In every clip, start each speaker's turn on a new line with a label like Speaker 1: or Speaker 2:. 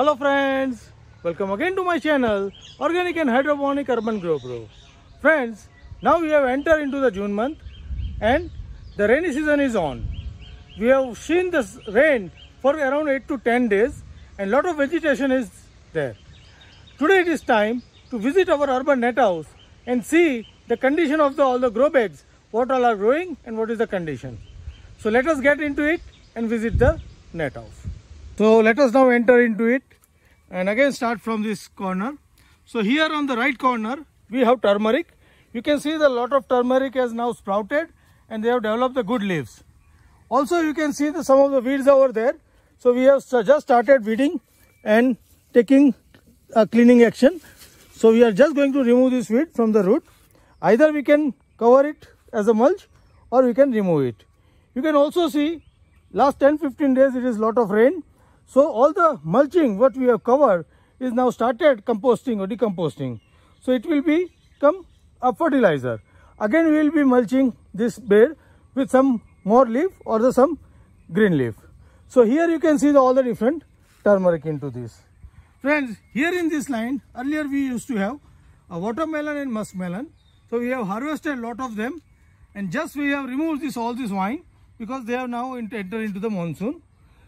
Speaker 1: Hello friends, welcome again to my channel Organic and Hydroponic Urban Grow Pro. Friends, now we have entered into the June month and the rainy season is on. We have seen this rain for around 8 to 10 days and lot of vegetation is there. Today it is time to visit our urban net house and see the condition of all the grow bags, what all are growing and what is the condition. So let us get into it and visit the net house. So let us now enter into it and again start from this corner. So here on the right corner we have turmeric. You can see the lot of turmeric has now sprouted and they have developed the good leaves. Also you can see some of the weeds over there. So we have just started weeding and taking a cleaning action. So we are just going to remove this weed from the root. Either we can cover it as a mulch or we can remove it. You can also see last 10-15 days it is lot of rain. So all the mulching what we have covered is now started composting or decomposting. So it will become a fertilizer. Again we will be mulching this bed with some more leaf or some green leaf. So here you can see all the different turmeric into this. Friends, here in this line earlier we used to have a watermelon and muskmelon. So we have harvested a lot of them and just we have removed all this vine because they have now entered into the monsoon.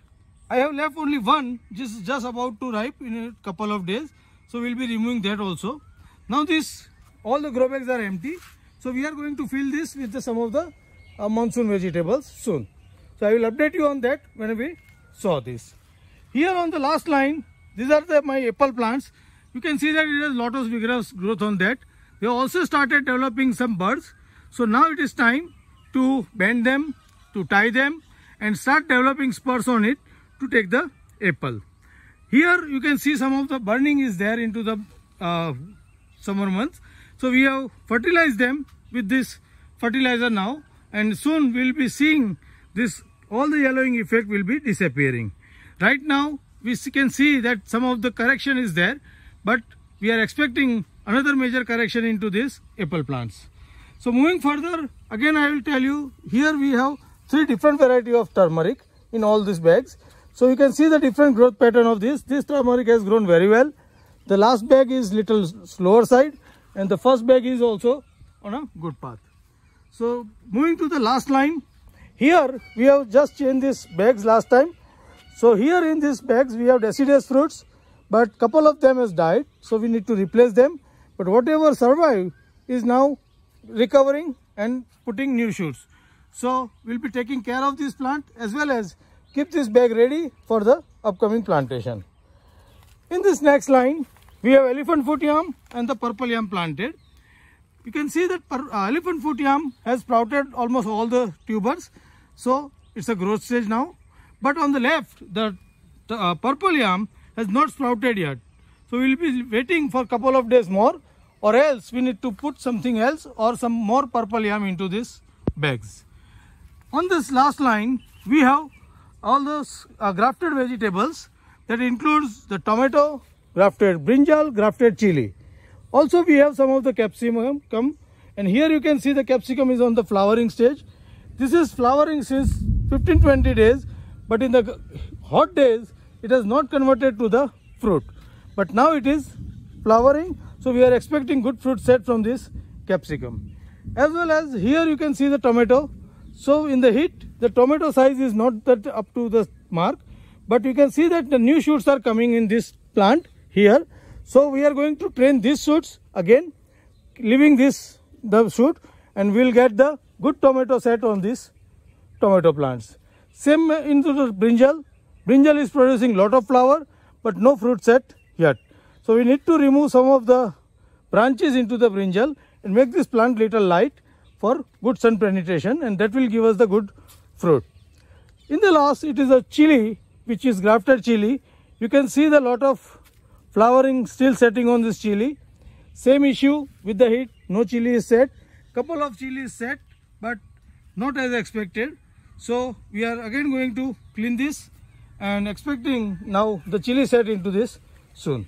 Speaker 1: I have left only one, just about to ripe in a couple of days. So we will be removing that also. Now all the grow bags are empty. So we are going to fill this with some of the monsoon vegetables soon. So I will update you on that when we saw this. Here on the last line, these are my apple plants. You can see that it has lot of vigorous growth on that. They also started developing some buds. So now it is time to bend them, to tie them and start developing spurs on it to take the apple. Here you can see some of the burning is there into the summer months. So we have fertilized them with this fertilizer now and soon we will be seeing all the yellowing effect will be disappearing. Right now we can see that some of the correction is there, but we are expecting another major correction into these apple plants. So moving further, again I will tell you, here we have 3 different varieties of turmeric in all these bags. So you can see the different growth pattern of this. This turmeric has grown very well. The last bag is little slower side and the first bag is also on a good path. So moving to the last line, here we have just changed these bags last time. So here in these bags we have deciduous fruits, but couple of them has died. So we need to replace them. But whatever survived is now recovering and putting new shoots. So we'll be taking care of this plant as well as keep this bag ready for the upcoming plantation. In this next line, we have elephant foot yam and the purple yam planted. You can see that elephant foot yam has sprouted almost all the tubers. So it's a growth stage now. But on the left, the purple yam has not sprouted yet. So we will be waiting for a couple of days more, or else we need to put something else or some more purple yam into these bags. On this last line, we have all those grafted vegetables that includes the tomato, grafted brinjal, grafted chili. Also we have some of the capsicum and here you can see the capsicum is on the flowering stage. This is flowering since 15-20 days, but in the hot days it has not converted to the fruit. But now it is flowering, so we are expecting good fruit set from this capsicum. As well as here you can see the tomato. So in the heat, the tomato size is not that up to the mark, but you can see that the new shoots are coming in this plant here. So we are going to train these shoots again, leaving the shoot, and we'll get the good tomato set on these tomato plants. Same into the brinjal. Brinjal is producing lot of flower, but no fruit set yet. So we need to remove some of the branches into the brinjal and make this plant little light for good sun penetration, and that will give us the good fruit. In the last, it is a chili, which is grafted chili. You can see the lot of flowering still setting on this chili. Same issue with the heat, no chili is set. Couple of chili is set, but not as expected. So we are again going to clean this and expecting now the chili set into this soon.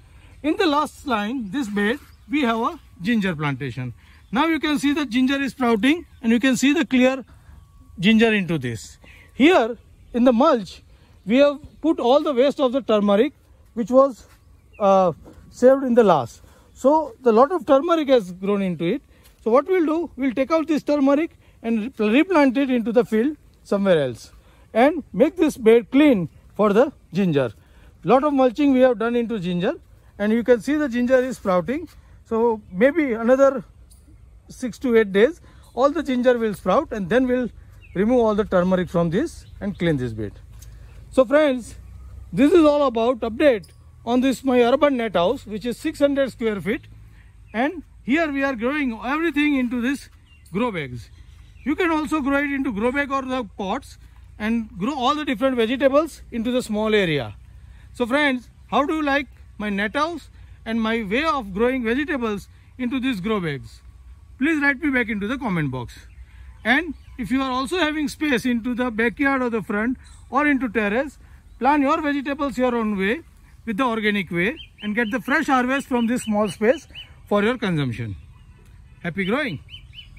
Speaker 1: In the last line, this bed, we have a ginger plantation. Now you can see the ginger is sprouting and you can see the clear ginger into this. Here in the mulch, we have put all the waste of the turmeric which was saved in the last. So the lot of turmeric has grown into it. So what we'll do, we'll take out this turmeric and replant it into the field somewhere else and make this bed clean for the ginger. Lot of mulching we have done into ginger, and you can see the ginger is sprouting. So maybe another 6 to 8 days all the ginger will sprout, and then we'll remove all the turmeric from this and clean this bed. So friends, this is all about update on this my urban net house, which is 600 square feet, and here we are growing everything into this grow bags. You can also grow it into grow bag or the pots and grow all the different vegetables into the small area. So friends, how do you like my net house and my way of growing vegetables into these grow bags? Please write me back into the comment box. And if you are also having space into the backyard or the front or into terrace, plant your vegetables your own way with the organic way and get the fresh harvest from this small space for your consumption. Happy growing!